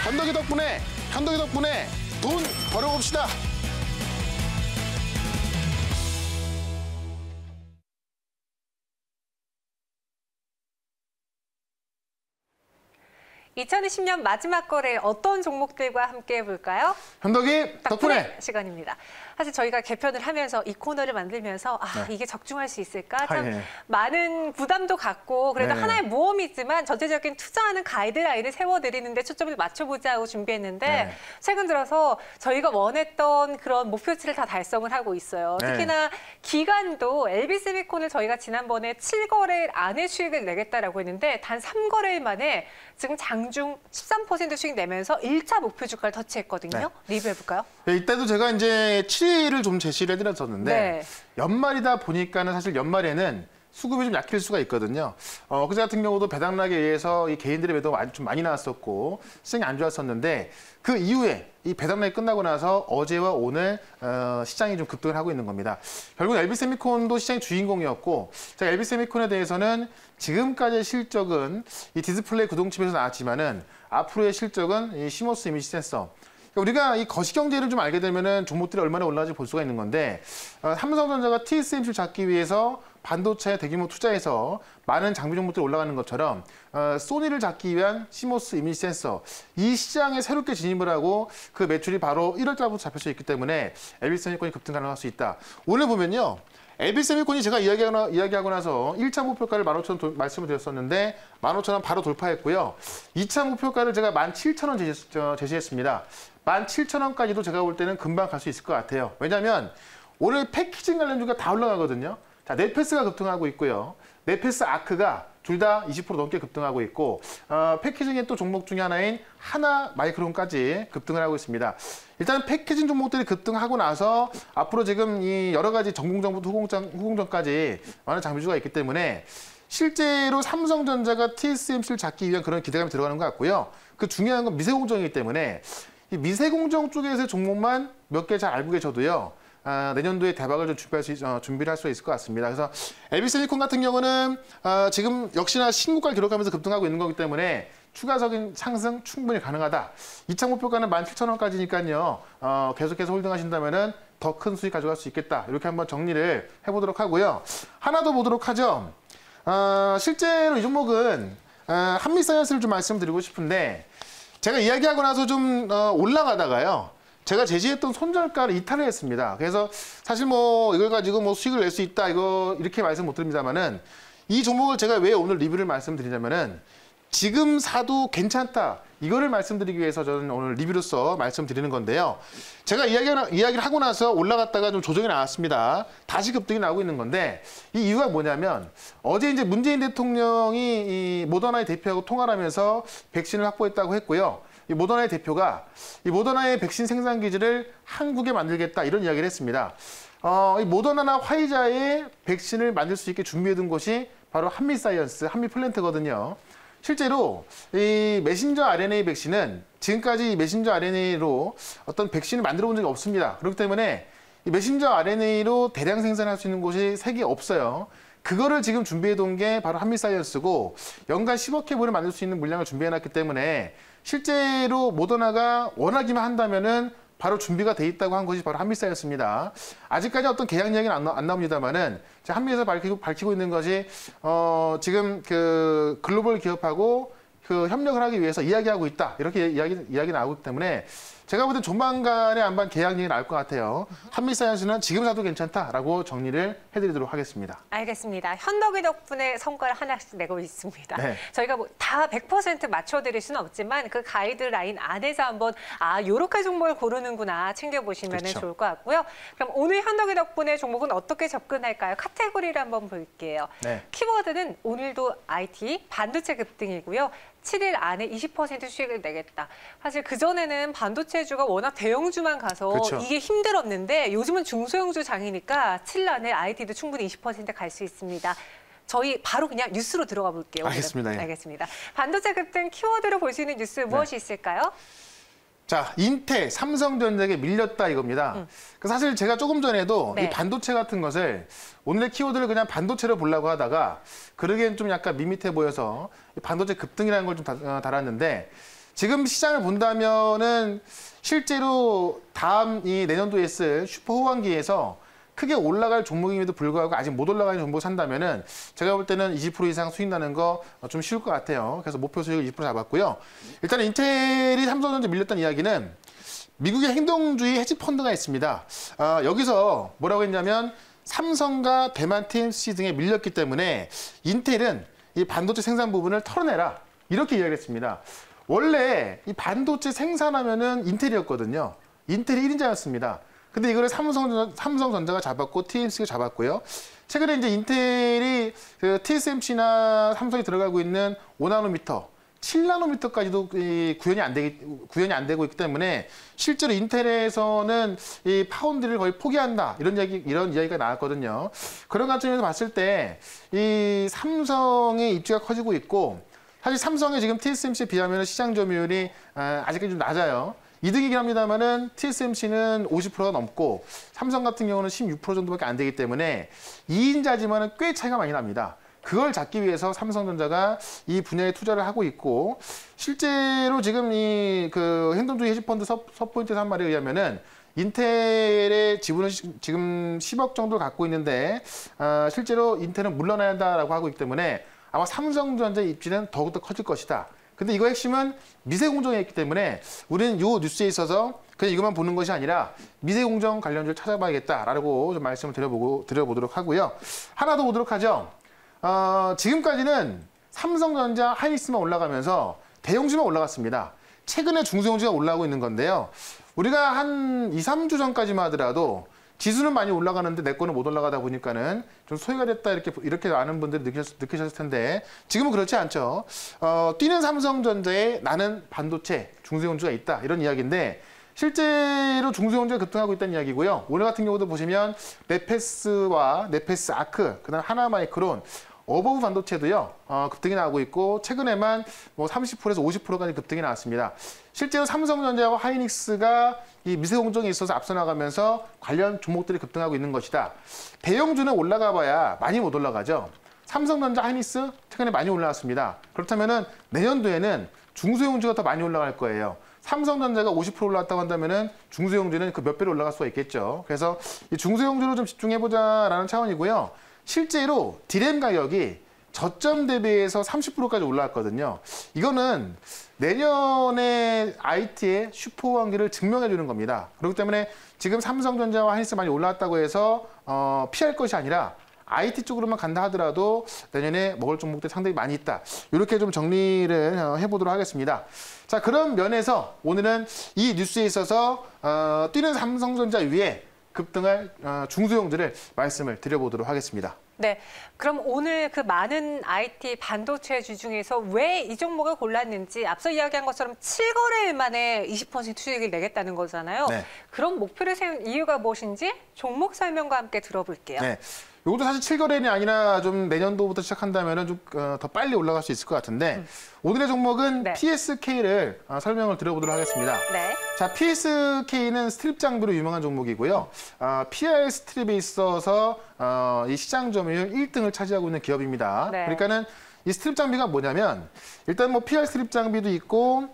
현덕이 덕분에 돈 벌어봅시다. (2020년) 마지막 거래 어떤 종목들과 함께 해볼까요? 현덕이 덕분에 시간입니다. 사실 저희가 개편을 하면서 이 코너를 만들면서 이게 적중할 수 있을까? 참 많은 부담도 갖고 그래도 하나의 모험이지만 전체적인 투자하는 가이드라인을 세워드리는데 초점을 맞춰보자 하고 준비했는데 최근 들어서 저희가 원했던 그런 목표치를 다 달성을 하고 있어요. 특히나 기간도 LB세미콘을 저희가 지난번에 7거래일 안에 수익을 내겠다라고 했는데 단 3거래일 만에 지금 장중 13% 수익 내면서 1차 목표 주가를 터치했거든요. 리뷰해볼까요? 네, 이때도 제가 이제 7일을 좀 제시를 해드렸었는데 연말이다 보니까는 사실 연말에는 수급이 좀 약해질 수가 있거든요. 그제 같은 경우도 배당락에 의해서 이 개인들의 매도가 좀 많이 나왔었고 시장이 안 좋았었는데 그 이후에 이 배당락이 끝나고 나서 어제와 오늘 시장이 좀 급등을 하고 있는 겁니다. 결국 LB세미콘도 시장의 주인공이었고 자, LB세미콘에 대해서는 지금까지의 실적은 이 디스플레이 구동칩에서 나왔지만은 앞으로의 실적은 이 시모스 이미지 센서. 우리가 이 거시경제를 좀 알게 되면은 종목들이 얼마나 올라가는지 볼 수가 있는 건데 삼성전자가 TSMC를 잡기 위해서 반도체에 대규모 투자해서 많은 장비 종목들이 올라가는 것처럼 소니를 잡기 위한 시모스 이미지 센서 이 시장에 새롭게 진입을 하고 그 매출이 바로 1월 달부터 잡힐 수 있기 때문에 LB세미콘이 급등 가능할 수 있다. 오늘 보면요. LB세미콘이 제가 이야기하고 나서 1차 목표가를 15,000원 말씀을 드렸었는데 15,000원 바로 돌파했고요. 2차 목표가를 제가 17,000원 제시했습니다. 17,000원까지도 제가 볼 때는 금방 갈 수 있을 것 같아요. 왜냐하면 오늘 패키징 관련주가 다 올라가거든요. 자, 넷패스가 급등하고 있고요. 넷패스 아크가 둘 다 20% 넘게 급등하고 있고 패키징의 또 종목 중에 하나인 하나 마이크론까지 급등을 하고 있습니다. 일단 패키징 종목들이 급등하고 나서 앞으로 지금 이 여러 가지 전공정부터 후공정까지 많은 장비주가 있기 때문에 실제로 삼성전자가 TSMC를 잡기 위한 그런 기대감이 들어가는 것 같고요. 그 중요한 건 미세공정이기 때문에 이 미세공정 쪽에서의 종목만 몇 개 잘 알고 계셔도요. 내년도에 대박을 좀 준비를 할 수 있을 것 같습니다. 그래서 LB세미콘 같은 경우는 지금 역시나 신고가를 기록하면서 급등하고 있는 거기 때문에 추가적인 상승 충분히 가능하다. 2차 목표가는 17,000원까지니까요. 계속해서 홀딩하신다면은 더 큰 수익 가져갈 수 있겠다. 이렇게 한번 정리를 해보도록 하고요. 하나 더 보도록 하죠. 실제로 이 종목은 한미사이언스를 좀 말씀드리고 싶은데 제가 이야기하고 나서 좀 올라가다가요. 제가 제시했던 손절가를 이탈을 했습니다. 그래서 사실 뭐 이걸 가지고 뭐 수익을 낼 수 있다 이렇게 말씀 못 드립니다만은 이 종목을 제가 왜 오늘 리뷰를 말씀드리냐면은 지금 사도 괜찮다. 이거를 말씀드리기 위해서 저는 오늘 리뷰로서 말씀드리는 건데요. 제가 이야기를 하고 나서 올라갔다가 좀 조정이 나왔습니다. 다시 급등이 나오고 있는 건데 이 이유가 뭐냐면 어제 이제 문재인 대통령이 이 모더나의 대표하고 통화를 하면서 백신을 확보했다고 했고요. 이 모더나의 대표가 이 모더나의 백신 생산 기지를 한국에 만들겠다 이런 이야기를 했습니다. 이 모더나나 화이자의 백신을 만들 수 있게 준비해둔 곳이 바로 한미사이언스, 한미플랜트거든요. 실제로 이 메신저 RNA 백신은 지금까지 메신저 RNA로 어떤 백신을 만들어 본 적이 없습니다. 그렇기 때문에 이 메신저 RNA로 대량 생산할 수 있는 곳이 세계에 없어요. 그거를 지금 준비해둔 게 바로 한미사이언스고 연간 10억 회분을 만들 수 있는 물량을 준비해놨기 때문에 실제로 모더나가 원하기만 한다면은 바로 준비가 돼 있다고 한 것이 바로 한미사이언스입니다. 아직까지 어떤 계약 이야기는 안 나옵니다만은 한미에서 밝히고 있는 것이 지금 그 글로벌 기업하고 그 협력을 하기 위해서 이야기하고 있다 이렇게 이야기 나오기 때문에 제가 볼 때 조만간에 한번 계약 얘기 나올 것 같아요. 한미사이언스는 지금 사도 괜찮다라고 정리를 해드리도록 하겠습니다. 알겠습니다. 현덕이 덕분에 성과를 하나씩 내고 있습니다. 저희가 뭐 다 100% 맞춰드릴 수는 없지만 그 가이드라인 안에서 한번 요렇게 종목을 고르는구나 챙겨보시면 좋을 것 같고요. 그럼 오늘 현덕이 덕분에 종목은 어떻게 접근할까요? 카테고리를 한번 볼게요. 키워드는 오늘도 IT, 반도체 급등이고요. 7일 안에 20% 수익을 내겠다. 사실 그전에는 반도체주가 워낙 대형주만 가서 이게 힘들었는데 요즘은 중소형주 장이니까 7일 안에 IT도 충분히 20% 갈 수 있습니다. 저희 바로 그냥 뉴스로 들어가 볼게요. 알겠습니다. 알겠습니다. 반도체 급등 키워드로 볼 수 있는 뉴스 무엇이 있을까요? 자, 인텔, 삼성전자에게 밀렸다 이겁니다. 사실 제가 조금 전에도 이 반도체 같은 것을 오늘의 키워드를 그냥 반도체로 보려고 하다가 그러기엔 좀 약간 밋밋해 보여서 반도체 급등이라는 걸 좀 달았는데 지금 시장을 본다면은 실제로 다음 이 내년도에 쓸 슈퍼 호황기에서 크게 올라갈 종목임에도 불구하고 아직 못 올라가는 종목 산다면은 제가 볼 때는 20% 이상 수익 나는 거 좀 쉬울 것 같아요. 그래서 목표 수익을 20% 잡았고요. 일단 인텔이 삼성전자 밀렸던 이야기는 미국의 행동주의 헤지 펀드가 있습니다. 여기서 뭐라고 했냐면 삼성과 대만 TMC 등에 밀렸기 때문에 인텔은 이 반도체 생산 부분을 털어내라 이렇게 이야기했습니다. 원래 이 반도체 생산하면은 인텔이었거든요. 인텔이 1인자였습니다. 근데 이거를 삼성전자가 잡았고 TSMC가 잡았고요. 최근에 이제 인텔이 그 TSMC나 삼성이 들어가고 있는 5나노미터, 7나노미터까지도 구현이 안 되고 있기 때문에 실제로 인텔에서는 이 파운드를 거의 포기한다 이런 이야기가 나왔거든요. 그런 관점에서 봤을 때 이 삼성의 입지가 커지고 있고 사실 삼성이 지금 TSMC에 비하면 시장 점유율이 아직까지 좀 낮아요. 이득이긴 합니다만은 TSMC는 50%가 넘고 삼성 같은 경우는 16% 정도밖에 안 되기 때문에 2인자지만은 꽤 차이가 많이 납니다. 그걸 잡기 위해서 삼성전자가 이 분야에 투자를 하고 있고 실제로 지금 이 그 행동주의 헤지펀드 서포인트에서 한 말에 의하면은 인텔의 지분은 지금 10억 정도 갖고 있는데 실제로 인텔은 물러나야 한다라고 하고 있기 때문에 아마 삼성전자의 입지는 더욱더 커질 것이다. 근데 이거 핵심은 미세공정에 있기 때문에 우리는 이 뉴스에 있어서 그냥 이것만 보는 것이 아니라 미세공정 관련주를 찾아봐야겠다라고 좀 말씀을 드려보도록 하고요. 하나 더 보도록 하죠. 지금까지는 삼성전자, 하이닉스만 올라가면서 대형주만 올라갔습니다. 최근에 중소형주가 올라오고 있는 건데요. 우리가 한 2, 3주 전까지만 하더라도 지수는 많이 올라가는데 내 거는 못 올라가다 보니까는 좀 소외가 됐다 이렇게 아는 분들이 느끼셨을 텐데 지금은 그렇지 않죠. 뛰는 삼성전자에 나는 반도체 중소형주가 있다 이런 이야기인데 실제로 중소형주가 급등하고 있다는 이야기고요. 오늘 같은 경우도 보시면 네페스와 네페스 아크, 그다음 하나마이크론, 어버브 반도체도요 급등이 나오고 있고 최근에만 뭐 30%에서 50%까지 급등이 나왔습니다. 실제로 삼성전자와 하이닉스가 이 미세공정에 있어서 앞서 나가면서 관련 종목들이 급등하고 있는 것이다. 대형주는 올라가봐야 많이 못 올라가죠. 삼성전자, 하이닉스 최근에 많이 올라왔습니다. 그렇다면은 내년도에는 중소형주가 더 많이 올라갈 거예요. 삼성전자가 50% 올라왔다고 한다면은 중소형주는 그 몇 배로 올라갈 수가 있겠죠. 그래서 이 중소형주로 좀 집중해보자라는 차원이고요. 실제로 디램 가격이 저점 대비해서 30%까지 올라왔거든요. 이거는 내년에 IT의 슈퍼호황기를 증명해 주는 겁니다. 그렇기 때문에 지금 삼성전자와 하이닉스 많이 올라왔다고 해서 피할 것이 아니라 IT 쪽으로만 간다 하더라도 내년에 먹을 종목들이 상당히 많이 있다. 이렇게 좀 정리를 해보도록 하겠습니다. 자, 그런 면에서 오늘은 이 뉴스에 있어서 뛰는 삼성전자 위에 급등할 중소형들을 말씀을 드려보도록 하겠습니다. 네, 그럼 오늘 그 많은 IT 반도체주 중에서 왜 이 종목을 골랐는지 앞서 이야기한 것처럼 7거래일 만에 20% 수익을 내겠다는 거잖아요. 네. 그런 목표를 세운 이유가 무엇인지 종목 설명과 함께 들어볼게요. 네. 이것도 사실 7거래일이 아니라 좀 내년도부터 시작한다면 좀 더 빨리 올라갈 수 있을 것 같은데 오늘의 종목은 네. PSK를 설명을 드려보도록 하겠습니다. 네. 자, PSK는 스트립 장비로 유명한 종목이고요. PR 스트립에 있어서 이 시장 점유율 1등을 차지하고 있는 기업입니다. 네. 그러니까는 이 스트립 장비가 뭐냐면 일단 뭐 PR 스트립 장비도 있고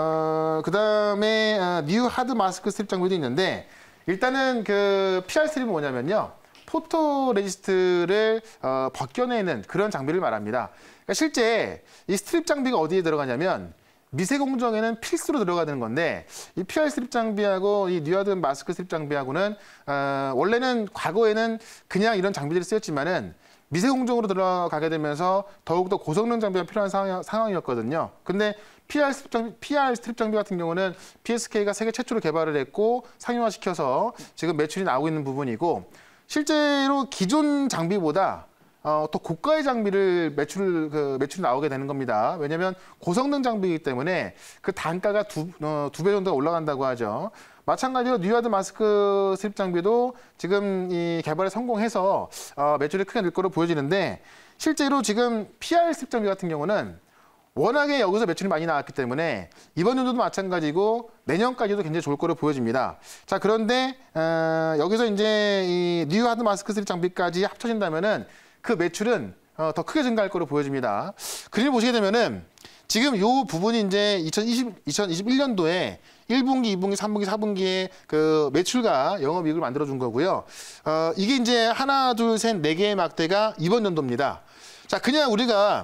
그다음에 뉴 하드 마스크 스트립 장비도 있는데 일단은 그 PR 스트립은 뭐냐면요. 포토 레지스트를 벗겨내는 그런 장비를 말합니다. 그러니까 실제 이 스트립 장비가 어디에 들어가냐면 미세 공정에는 필수로 들어가는 건데 이 PR 스트립 장비하고 이 뉴하드 마스크 스트립 장비하고는 원래는 과거에는 그냥 이런 장비들이 쓰였지만은 미세 공정으로 들어가게 되면서 더욱더 고성능 장비가 필요한 상황이었거든요. 근데 PR 스트립 장비 같은 경우는 PSK가 세계 최초로 개발을 했고 상용화시켜서 지금 매출이 나오고 있는 부분이고 실제로 기존 장비보다 더 고가의 장비를 매출이 나오게 되는 겁니다. 왜냐하면 고성능 장비이기 때문에 그 단가가 두 배 정도가 올라간다고 하죠. 마찬가지로 뉴하드 마스크 스트립 장비도 지금 이 개발에 성공해서 매출이 크게 늘 거로 보여지는데 실제로 지금 PR 스트립 장비 같은 경우는 워낙에 여기서 매출이 많이 나왔기 때문에 이번 연도도 마찬가지고 내년까지도 굉장히 좋을 거로 보여집니다. 자, 그런데 여기서 이제 이 뉴 하드 마스크 스트립 장비까지 합쳐진다면은 그 매출은 더 크게 증가할 거로 보여집니다. 그림을 보시게 되면은 지금 요 부분이 이제 2021년도에 1분기, 2분기, 3분기, 4분기에 그 매출과 영업이익을 만들어준 거고요. 이게 이제 하나, 둘, 셋, 네 개의 막대가 이번 연도입니다. 자, 그냥 우리가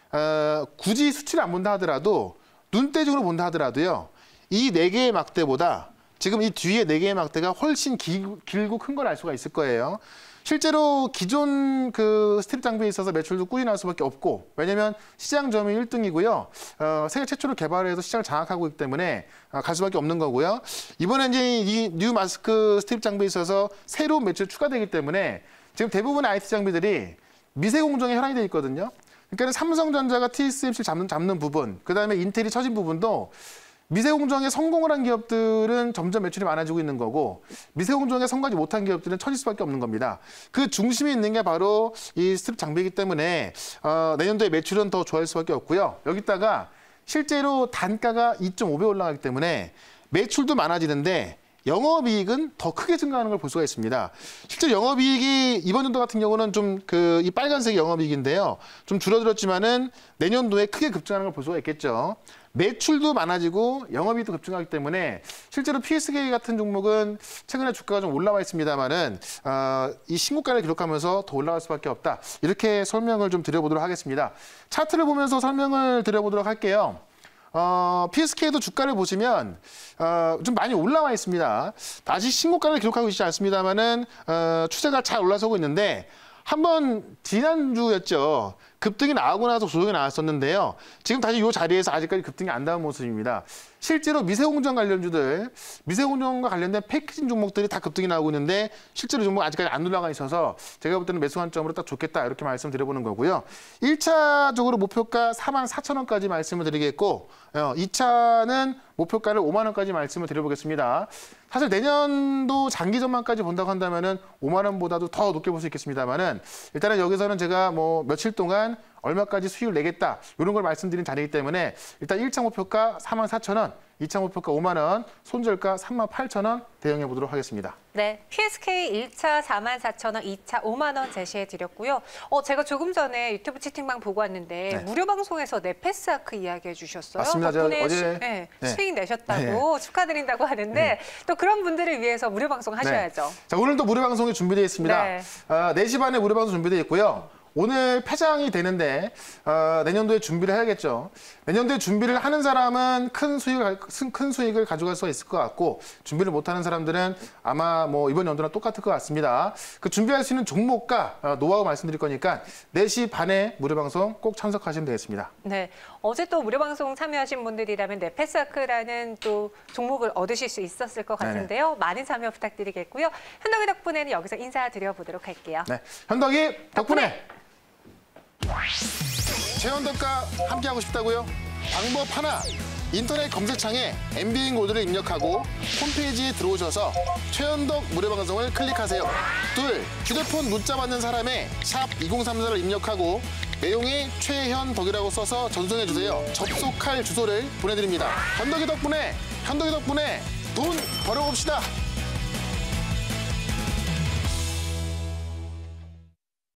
굳이 수치를 안 본다 하더라도 눈대중으로 본다 하더라도요. 이 네 개의 막대보다 지금 이 뒤에 네 개의 막대가 훨씬 길고 큰 걸 알 수가 있을 거예요. 실제로 기존 그 스트립 장비에 있어서 매출도 꾸준히 나올 수밖에 없고, 왜냐면 시장 점유율 1등이고요. 세계 최초로 개발해서 시장을 장악하고 있기 때문에 갈 수밖에 없는 거고요. 이번에 이제 이 뉴 마스크 스트립 장비에 있어서 새로운 매출이 추가되기 때문에 지금 대부분의 IT 장비들이 미세 공정에 혈안이 돼 있거든요. 그러니까 삼성전자가 TSMC 잡는 부분, 그다음에 인텔이 처진 부분도 미세 공정에 성공을 한 기업들은 점점 매출이 많아지고 있는 거고, 미세 공정에 성공하지 못한 기업들은 처질 수밖에 없는 겁니다. 그 중심에 있는 게 바로 이 스트립 장비이기 때문에 내년도에 매출은 더 좋아질 수밖에 없고요. 여기다가 실제로 단가가 2.5배 올라가기 때문에 매출도 많아지는데 영업이익은 더 크게 증가하는 걸 볼 수가 있습니다. 실제 영업이익이 이번 연도 같은 경우는 좀 이 빨간색 영업이익인데요. 좀 줄어들었지만은 내년도에 크게 급증하는 걸 볼 수가 있겠죠. 매출도 많아지고 영업이익도 급증하기 때문에 실제로 PSK 같은 종목은 최근에 주가가 좀 올라와 있습니다만은 이 신고가를 기록하면서 더 올라갈 수밖에 없다. 이렇게 설명을 좀 드려보도록 하겠습니다. 차트를 보면서 설명을 드려보도록 할게요. PSK도 주가를 보시면 좀 많이 올라와 있습니다. 다시 신고가를 기록하고 있지 않습니다만은 추세가 잘 올라서고 있는데 한번 지난주였죠. 급등이 나오고 나서 조정이 나왔었는데요. 지금 다시 이 자리에서 아직까지 급등이 안 나온 모습입니다. 실제로 미세공정 관련주들, 미세공정과 관련된 패키징 종목들이 다 급등이 나오고 있는데 실제로 종목 아직까지 안 올라가 있어서 제가 볼 때는 매수 관점으로 딱 좋겠다 이렇게 말씀드려보는 거고요. 1차적으로 목표가 44,000원까지 말씀을 드리겠고 2차는 목표가를 5만 원까지 말씀을 드려보겠습니다. 사실 내년도 장기 전망까지 본다고 한다면은 5만 원보다도 더 높게 볼 수 있겠습니다만은 일단은 여기서는 제가 뭐 며칠 동안 얼마까지 수익을 내겠다 이런 걸 말씀드린 자리이기 때문에 일단 1차 목표가 44,000원, 2차 목표가 5만 원, 손절가 38,000원 대응해 보도록 하겠습니다. 네, PSK 1차 44,000원, 2차 5만 원 제시해 드렸고요. 제가 조금 전에 유튜브 채팅방 보고 왔는데 무료 방송에서 네페스아크 이야기해 주셨어요. 맞습니다. 덕분에 어제 수익 내셨다고 축하드린다고 하는데 또 그런 분들을 위해서 무료 방송 하셔야죠. 자, 오늘도 무료 방송이 준비되어 있습니다. 4시 반에 무료 방송 준비되어 있고요. 오늘 폐장이 되는데 내년도에 준비를 해야겠죠. 내년도에 준비를 하는 사람은 큰 수익을 가져갈 수가 있을 것 같고 준비를 못하는 사람들은 아마 뭐 이번 연도랑 똑같을 것 같습니다. 그 준비할 수 있는 종목과 노하우 말씀드릴 거니까 4시 반에 무료 방송 꼭 참석하시면 되겠습니다. 네, 어제 또 무료 방송 참여하신 분들이라면 네페스아크라는 또 종목을 얻으실 수 있었을 것 같은데요. 네네. 많은 참여 부탁드리겠고요. 현덕이 덕분에는 여기서 인사드려보도록 할게요. 네, 현덕이 덕분에. 최현덕과 함께하고 싶다고요? 방법 하나, 인터넷 검색창에 MBN 코드를 입력하고 홈페이지에 들어오셔서 최현덕 무료방송을 클릭하세요. 둘, 휴대폰 문자 받는 사람의 샵 2034를 입력하고 내용에 최현덕이라고 써서 전송해주세요. 접속할 주소를 보내드립니다. 현덕이 덕분에 돈 벌어봅시다.